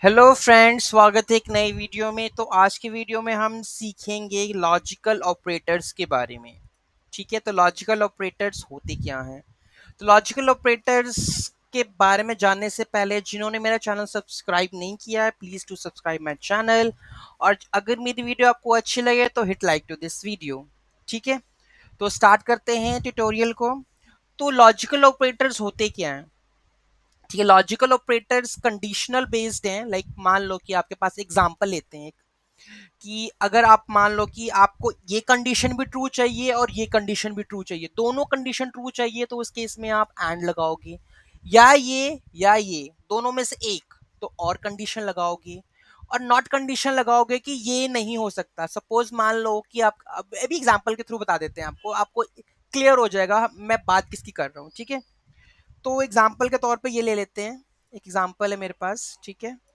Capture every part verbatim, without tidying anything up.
Hello friends, स्वागत है एक नई वीडियो में। तो आज की वीडियो में हम सीखेंगे लॉजिकल ऑपरेटर्स के बारे में। ठीक है, तो लॉजिकल ऑपरेटर्स होते क्या हैं। तो लॉजिकल ऑपरेटर्स के बारे में जानने से पहले जिन्होंने मेरा चैनल सब्सक्राइब नहीं किया है, please to subscribe my channel. और अगर मेरी वीडियो आपको अच्छी लगे तो hit like to this video. ठीक है, तो स्टार्ट करते हैं ट्यूटोरियल को। तो लॉजिकल ऑपरेटर्स होते क्या हैं। ठीक है, लॉजिकल ऑपरेटर्स कंडीशनल बेस्ड हैं। लाइक मान लो कि आपके पास एग्जांपल लेते हैं कि अगर आप मान लो कि आपको ये कंडीशन भी ट्रू चाहिए और ये कंडीशन भी ट्रू चाहिए, दोनों कंडीशन ट्रू चाहिए, तो उस केस में आप एंड लगाओगे, या ये या ये दोनों में से एक, तो और कंडीशन लगाओगे। और नॉट कंडीशन लगाओगे कि ये नहीं हो सकता। सपोज मान लो कि आप, अब अभी एग्जांपल के थ्रू बता देते हैं आपको आपको क्लियर हो जाएगा मैं बात किसकी कर रहा हूँ। ठीक है, तो एग्जाम्पल के तौर पे ये ले लेते हैं। एक एग्जाम्पल है मेरे पास। ठीक है,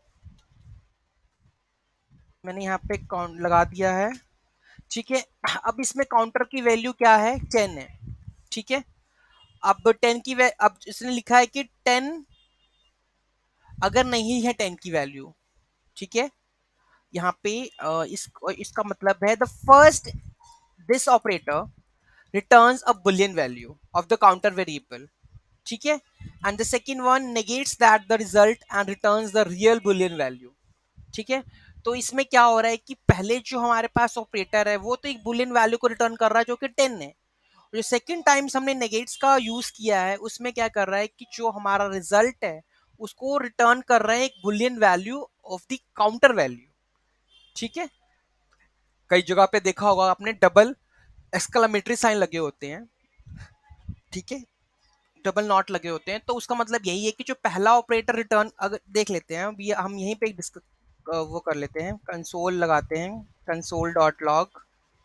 मैंने यहाँ पे काउंट लगा दिया है। ठीक है, अब इसमें काउंटर की वैल्यू क्या है, टेन है। ठीक है, अब टेन की वै अब इसने लिखा है कि टेन अगर नहीं है टेन की वैल्यू। ठीक है, यहाँ पे अ, इस इसका मतलब है the first this operator returns a boolean value of the counter variable. ठीक है, and the second one negates that the result and returns the real boolean value. ठीक है, तो इसमें क्या हो रहा है कि पहले जो हमारे पास ऑपरेटर है वो तो एक बुलियन वैल्यू को रिटर्न कर रहा है जो कि टेन है। जो सेकंड टाइम्स हमने नेगेट्स का यूज किया है उसमें क्या कर रहा है कि जो हमारा रिजल्ट है उसको रिटर्न कर रहा है एक boolean value of the counter value. ठीक है, कई जगह पे देखा होगा आपने डबल एक्सक्लेमेटरी साइन लगे होते हैं। ठीक है, डबल नॉट लगे होते हैं, तो उसका मतलब यही है कि जो पहला ऑपरेटर रिटर्न, अगर देख लेते हैं अभी हम यहीं पे डिस्क वो कर लेते हैं, कंसोल लगाते हैं, कंसोल डॉट लॉग।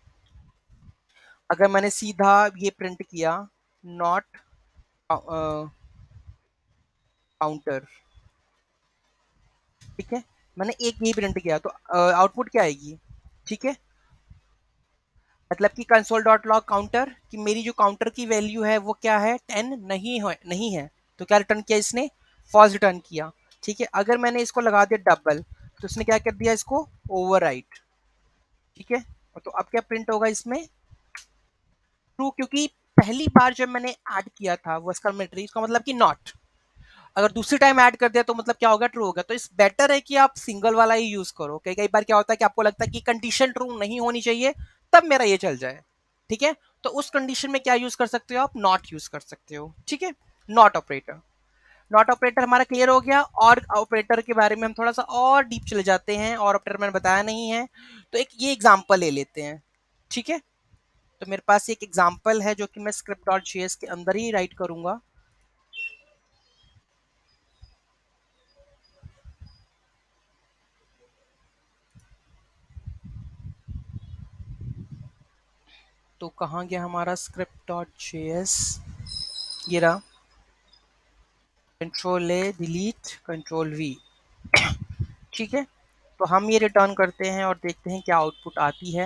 अगर मैंने सीधा ये प्रिंट किया नॉट काउंटर, ठीक है, मैंने एक ये प्रिंट किया तो आउटपुट क्या आएगी। ठीक है, मतलब कि कंसोल डॉट लॉग काउंटर कि मेरी जो काउंटर की वैल्यू है वो क्या है, टेन नहीं है, नहीं है, तो क्या रिटर्न किया इसने, फॉल्स रिटर्न किया। ठीक है, अगर मैंने इसको लगा दिया डबल तो उसने क्या कर दिया, इसको ओवरराइट। ठीक है, तो अब क्या प्रिंट होगा इसमें, ट्रू, क्योंकि पहली बार जब मैंने ऐड किया था वो एक्सक्लेमेटरी, इसका मतलब कि नॉट। अगर दूसरी टाइम ऐड कर दिया तो मतलब क्या होगा, ट्रू होगा। तो इस बेटर है कि आप सिंगल वाला ही यूज करो। कई कई बार क्या होता है कि आपको लगता है कि कंडीशन ट्रू नहीं होनी चाहिए तब मेरा ये चल जाए। ठीक है, तो उस कंडीशन में क्या यूज कर सकते हो आप, नॉट यूज कर सकते हो। ठीक है, नॉट ऑपरेटर। नॉट ऑपरेटर हमारा क्लियर हो गया। और ऑपरेटर के बारे में हम थोड़ा सा और डीप चले जाते हैं, और ऑपरेटर मैंने बताया नहीं है, तो एक ये एग्जांपल ले लेते हैं। ठीक है, तो मेरे पास एक एग्जांपल है जो कि मैं स्क्रिप्ट डॉट जेएस के अंदर ही राइट करूंगा। तो कहाँ गया हमारा स्क्रिप्ट डॉट जेएस, ये रहा। Control A delete control V. ठीक है, तो हम ये रिटर्न करते हैं और देखते हैं क्या आउटपुट आती है।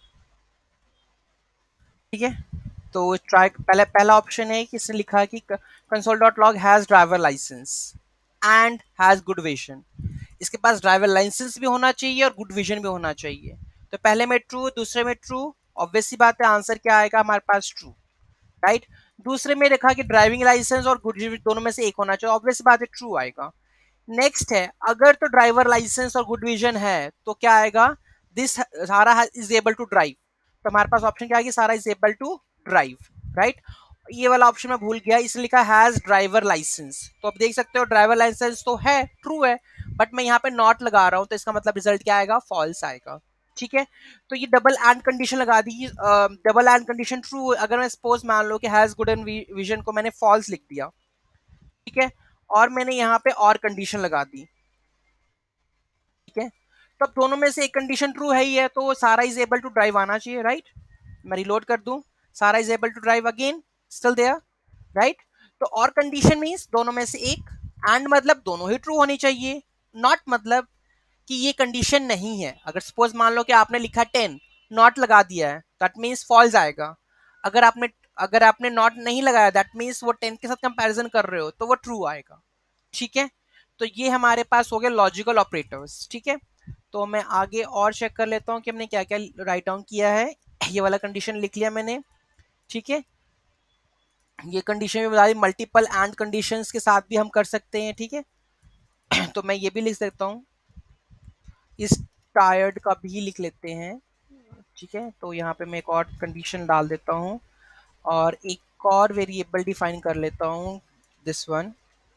ठीक है, तो ट्राई पहले पहला ऑप्शन है कि इसने लिखा है कि console dot log has driver licence and has good vision. इसके पास ड्राइवर लाइसेंस भी होना चाहिए और गुड विजन भी होना चाहिए। तो पहले में ट्रू, दूसरे में ट्रू, ऑब्वियस सी बात है आंसर क्या आएगा हमारे पास, ट्रू। राइट, दूसरे में देखा कि ड्राइविंग लाइसेंस और गुड विजन दोनों में से एक होना चाहिए, ऑब्वियस बात है ट्रू आएगा। नेक्स्ट है, अगर तो ड्राइवर लाइसेंस और गुड विजन है तो क्या आएगा, दिस सारा इज एबल टू ड्राइव। तो हमारे पास ऑप्शन क्या आएगी, Sara is able to drive. Right, ये वाला ऑप्शन मैं भूल गया, इसलिए लिखा हैज ड्राइवर लाइसेंस। तो अब देख सकते हो ड्राइवर लाइसेंस तो है, ट्रू है, बट मैं यहाँ पे नॉट लगा रहा हूँ तो इसका मतलब रिजल्ट क्या आएगा, फॉल्स आएगा। ठीक है, तो ये डबल एंड कंडीशन लगा दी। डबल एंड कंडीशन ट्रू, अगर मैं सपोज मान लो कि हैज गुड एंड विजन को मैंने फॉल्स लिख दिया। ठीक है, और मैंने यहाँ पे और कंडीशन लगा दी। ठीक है, तो अब दोनों में से एक कंडीशन ट्रू है ही है, तो सारा इज एबल टू ड्राइव आना चाहिए। राइट, मैं रिलोड कर दूं, Sara is able to drive again, still there. Right, तो और कंडीशन मींस दोनों में से एक, एंड मतलब दोनों ही ट्रू होनी चाहिए, नॉट मतलब कि ये कंडीशन नहीं है। अगर सपोज मान लो कि आपने लिखा टेन, नॉट लगा दिया है, दैट मीन्स फॉल्स आएगा। अगर आपने अगर आपने नॉट नहीं लगाया, दैट मीन्स वो टेन के साथ कंपैरिजन कर रहे हो तो वो ट्रू आएगा। ठीक है, तो ये हमारे पास हो गए लॉजिकल ऑपरेटर्स, ठीक है। तो मैं आगे और चेक कर लेता हूँ कि हमने क्या क्या राइट डाउन किया है। ये वाला कंडीशन लिख लिया मैंने, ठीक है। ये कंडीशन भी बता दी, मल्टीपल एंड कंडीशंस के साथ भी हम कर सकते हैं, ठीक है। तो मैं ये भी लिख सकता हूँ, इस टायर्ड का भी लिख लेते हैं, ठीक है। तो यहाँ पे मैं एक और कंडीशन डाल देता हूँ और एक और वेरिएबल डिफाइन कर लेता हूँ, दिस वन।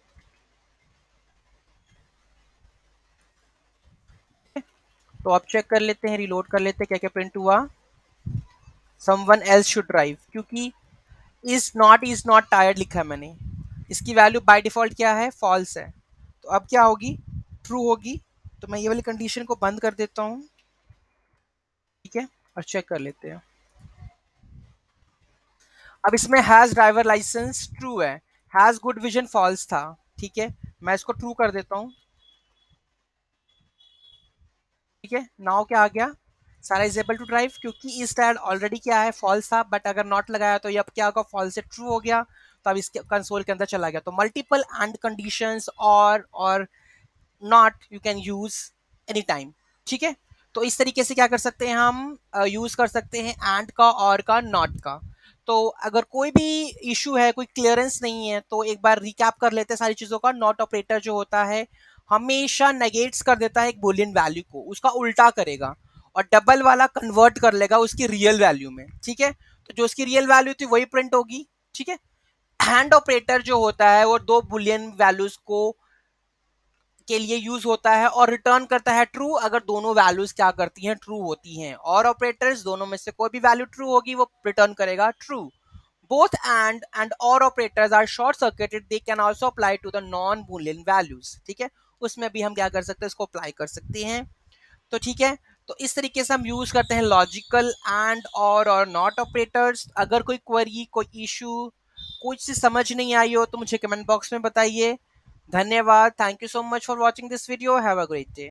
तो अब चेक कर लेते हैं, रिलोड कर लेते हैं क्या क्या प्रिंट हुआ। समवन एल्स शुड ड्राइव, क्योंकि is not is not tired लिखा है मैंने, इसकी वैल्यू बाय डिफॉल्ट क्या है, फॉल्स है। तो अब क्या होगी, ट्रू होगी। तो मैं ये वाली कंडीशन को बंद कर देता हूँ, ठीक है, और चेक कर लेते हैं। अब इसमें हैज ड्राइवर लाइसेंस ट्रू है, हैज गुड विजन फॉल्स था, ठीक है। मैं इसको ट्रू कर देता हूँ, ठीक है। नाउ क्या आ गया, सारा इज एबल टू ड्राइव, क्योंकि इस टायर ऑलरेडी क्या है, फॉल्स था, बट अगर नॉट लगाया तो ये अब क्या होगा, फॉल्स से ट्रू हो गया। तो अब इसके कंसोल के अंदर चला गया। तो मल्टीपल एंड कंडीशंस और और not you can use any time, ठीक है। तो इस तरीके से क्या कर सकते हैं, हम यूज कर सकते हैं एंड का और का नॉट का। तो अगर कोई भी इशू है, कोई क्लियरेंस नहीं है, तो एक बार रिकैप कर लेते हैं सारी चीजों का। नॉट ऑपरेटर जो होता है हमेशा नेगेट्स कर देता है एक बुलियन वैल्यू को, उसका उल्टा करेगा और डबल वाला कन्वर्ट कर लेगा उसकी रियल वैल्यू में, ठीक है। तो जो उसकी रियल वैल्यू थी वही प्रिंट होगी, ठीक है। हैंड ऑपरेटर जो होता है वो दो बुलियन वैल्यूज को के लिए यूज होता है और रिटर्न करता है ट्रू, अगर दोनों वैल्यूज क्या करती हैं, ट्रू होती हैं। और ऑपरेटर्स दोनों में से कोई भी वैल्यू ट्रू होगी वो रिटर्न करेगा ट्रू। बोथ एंड एंड और operators are short circuited, they can also apply to the non boolean values, ठीक है। उसमें भी हम क्या कर सकते हैं, इसको अप्लाई कर सकते हैं। तो ठीक है, तो इस तरीके से हम यूज करते हैं लॉजिकल एंड और और नॉट ऑपरेटर्स। अगर कोई क्वेरी, कोई इशू, कुछ चीज समझ नहीं आई हो तो मुझे कमेंट बॉक्स में बताइए। धन्यवाद, thank you so much for watching this video, have a great day.